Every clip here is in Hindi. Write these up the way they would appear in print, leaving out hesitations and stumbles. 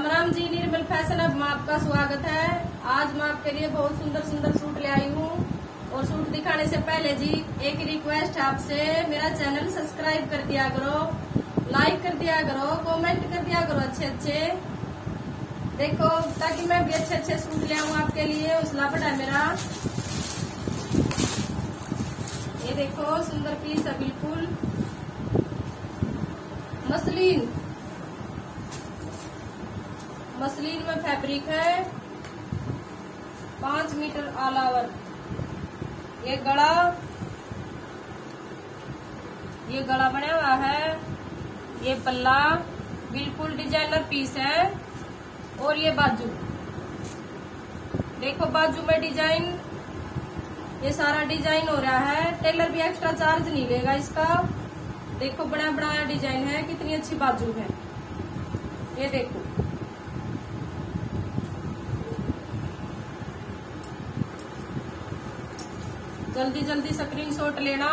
राम जी, निर्मल फैशन अब में आपका स्वागत है। आज मैं आपके लिए बहुत सुंदर सुंदर सूट ले आई हूँ। और सूट दिखाने से पहले जी एक रिक्वेस्ट है आपसे, मेरा चैनल सब्सक्राइब कर दिया करो, लाइक कर दिया करो, कमेंट कर दिया करो अच्छे अच्छे। देखो, ताकि मैं भी अच्छे अच्छे सूट ले आऊँ आपके लिए, हौसला बढ़ाए मेरा। ये देखो सुंदर पीस है, बिल्कुल मसलिन में फैब्रिक है, 5 मीटर ऑल ओवर। ये गला बना हुआ है। ये पल्ला बिल्कुल डिजाइनर पीस है। और ये बाजू देखो, बाजू में डिजाइन, ये सारा डिजाइन हो रहा है। टेलर भी एक्स्ट्रा चार्ज नहीं लेगा इसका। देखो बड़ा बनाया डिजाइन है, कितनी अच्छी बाजू है। ये देखो, जल्दी जल्दी स्क्रीनशॉट लेना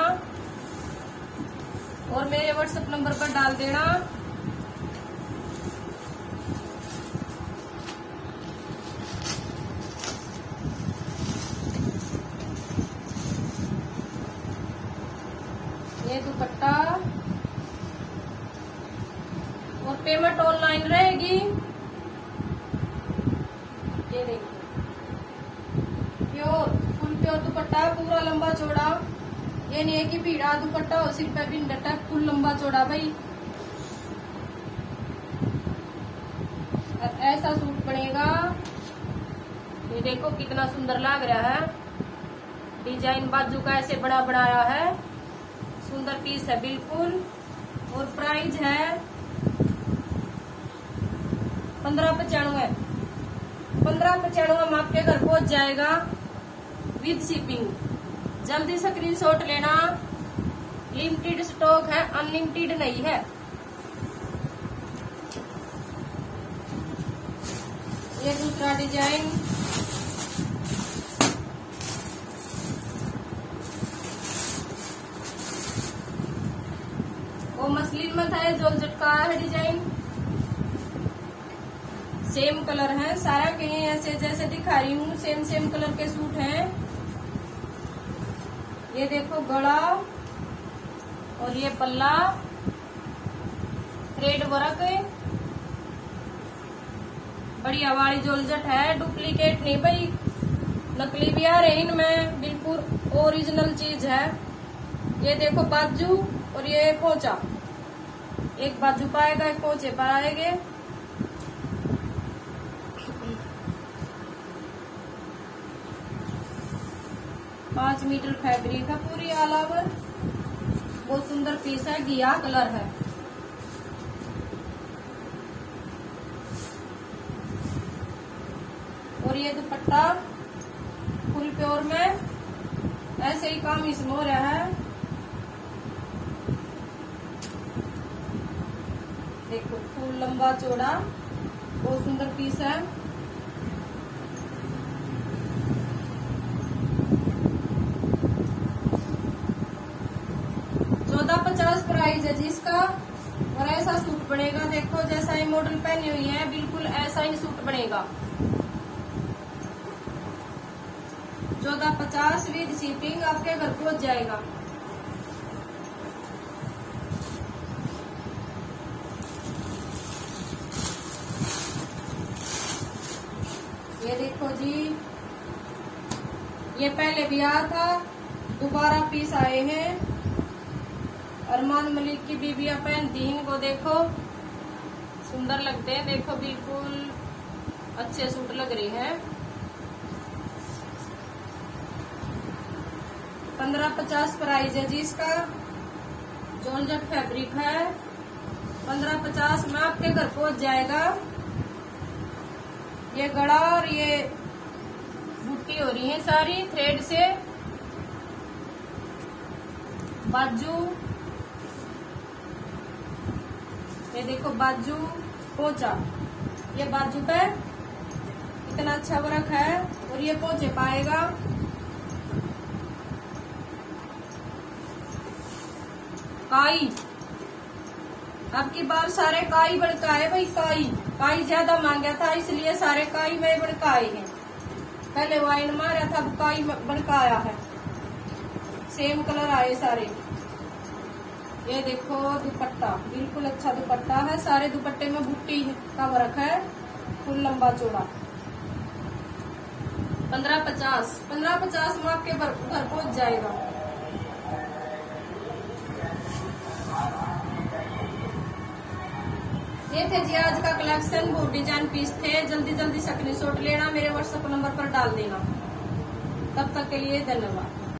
और मेरे व्हाट्सएप नंबर पर डाल देना। ये दुपट्टा और पेमेंट ऑनलाइन रहेगी। ये देखो, फुल प्योर दुपट्टा, पूरा लंबा चौड़ा। ये नहीं है कि भीड़ा दुपट्टा हो, सिर पे भी डटा, फुल लंबा चौड़ा भाई। ऐसा सूट बनेगा। ये देखो कितना सुंदर लग रहा है। डिजाइन बाजू का ऐसे बड़ा बनाया है, सुंदर पीस है बिल्कुल। और प्राइस है 1595। 1595 में आपके घर पहुंच जाएगा विद शिपिंग। जल्दी स्क्रीनशॉट लेना। लिमिटेड स्टॉक है, अनलिमिटेड नहीं है। ये दूसरा डिजाइन, वो मसलिन में था, जॉर्जेट का है डिजाइन। सेम कलर है सारा, कहीं ऐसे जैसे दिखा रही हूँ सेम कलर के सूट हैं। ये देखो गला और ये पल्ला, थ्रेड वर्क, बढ़िया वाली जॉर्जेट है, डुप्लीकेट नहीं भाई, नकली भी आ रहे इनमें, बिल्कुल ओरिजिनल चीज है। ये देखो बाजू और ये पोंचा, एक बाजू पाएगा एक पोंचे पर आएंगे। पांच मीटर फैब्रिक है, पूरी ऑल ओवर। बहुत सुंदर पीस है, घिया कलर है। और ये दुपट्टा फुल प्योर में, ऐसे ही काम इसमें हो रहा है। देखो फुल लंबा चौड़ा, बहुत सुंदर पीस है। प्राइस है जिसका। और ऐसा सूट बनेगा, देखो जैसा ही मॉडल पहनी हुई है बिल्कुल ऐसा ही सूट बनेगा। 1450 विद शिपिंग आपके घर पहुंच जाएगा। ये देखो जी, ये पहले भी आया था, दोबारा पीस आए हैं। अरमान मलिक की बीबियां पहनती हैं इनको, देखो सुंदर लगते हैं। देखो बिल्कुल अच्छे सूट लग रहे हैं। 1550 प्राइस है जी इसका। जॉर्जेट फैब्रिक है, 1550 में आपके घर पहुंच जाएगा। ये गड़ा और ये बूटी हो रही है सारी थ्रेड से। बाजू, ये देखो बाजू पोंचा, ये बाजू पे इतना अच्छा वर्क है। और ये पोंचे पाएगा। काई अब की बार सारे काई बड़काए भाई, काई ज्यादा मांगा था इसलिए सारे काई में बड़काए हैं। पहले वाइन मारा था, अब काई बड़काया है। सेम कलर आए सारे। ये देखो दुपट्टा, बिल्कुल अच्छा दुपट्टा है। सारे दुपट्टे में बुट्टी का वर्क है, फुल लंबा चौड़ा। 1550 में आपके घर पहुंच जाएगा। ये थे जी आज का कलेक्शन। बहुत डिजाइन पीस थे। जल्दी स्क्रीनशॉट लेना, मेरे व्हाट्सएप नंबर पर डाल देना। तब तक के लिए धन्यवाद।